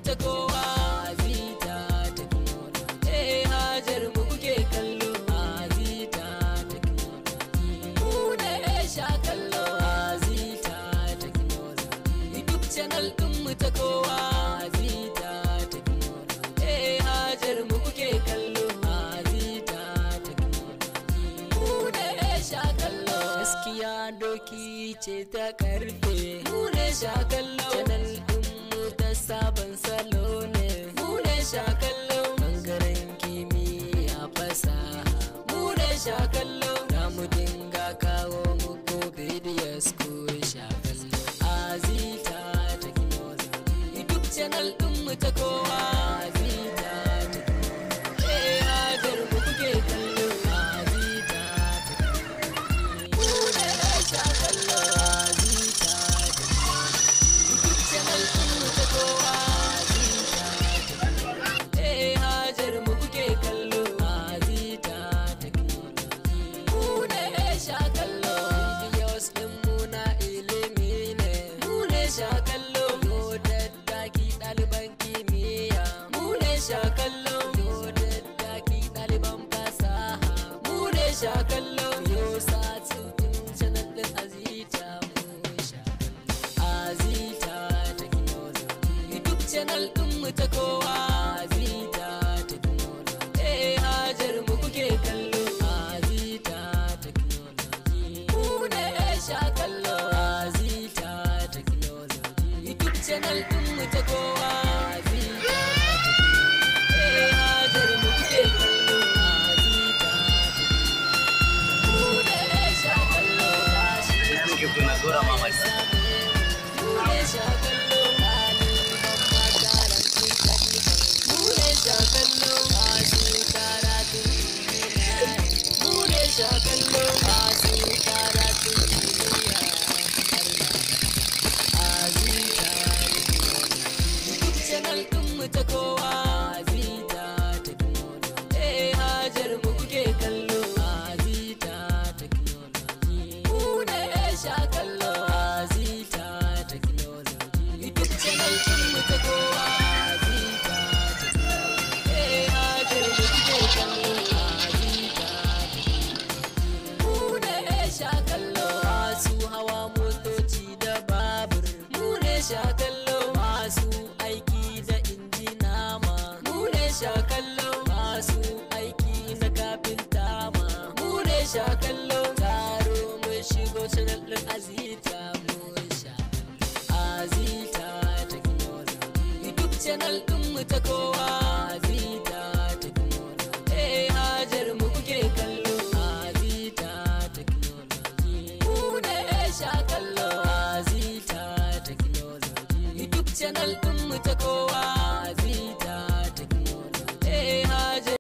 ta kowa Azita Technology hajar mu kuke kallo Azita Technology mu ne sha kallo Azita Technology YouTube channel din mu ta kowa Azita Technology hajar mu kuke kallo Azita Technology mu ne sha kallo gaskiya doki ce ta karfe mu ne sha kallo channel din mu ta sabon salo ne mu ne sha kallo bangaren kimiyya fasaha mu ne sha kallo za mu dinga kawo muku videos ku sha kallo Azita Technology YouTube channel din mu ta kowa Azita Technology hajar mu kuke kallo Azita Technology mu ne sha kallo Azita Technology YouTube channel din mu ta kowa Azita Technology hajar mu kuke kallo Azita Technology mu ne sha kallo videos din mu na ilimi ne mu ne sha kallo daddaki ɗaliban kimiyya mu ne sha kallo daddaki ɗaliban fasaha mu ne sha kallo yo satin channel din Azita mu sha kallo Azita Technology YouTube channel din mu ta kowa Azita Technology hajar mu kuke kallo Azita Technology mu ne sha kallo Azita Technology YouTube channel din mu ta kowa Azita Technology hajar mu kuke kallo Azita Technology mu ne sha kallo Ina muke kuna dora mamaki. mu ne sha kallo mu ne sha kallo masu karatun kimiyya mu ne sha kallo masu karatun kimiyya Azita YouTube channel din mu ta kowa Azita Technology hajar mu kuke kallo Azita Technology mu ne sha kallo Azita Technology YouTube channel din mu ta kowa Azita Technology hajar mu kuke kallo Azita Technology mu ne sha kallo masu hawa motoci da babur mu ne sha kallo masu aiki da injina ma mu ne sha kallo masu aiki na kafinta ma mu ne sha kallo taro mu shigo channel din Azita mu sha Azita Technology YouTube channel din mu ta kowa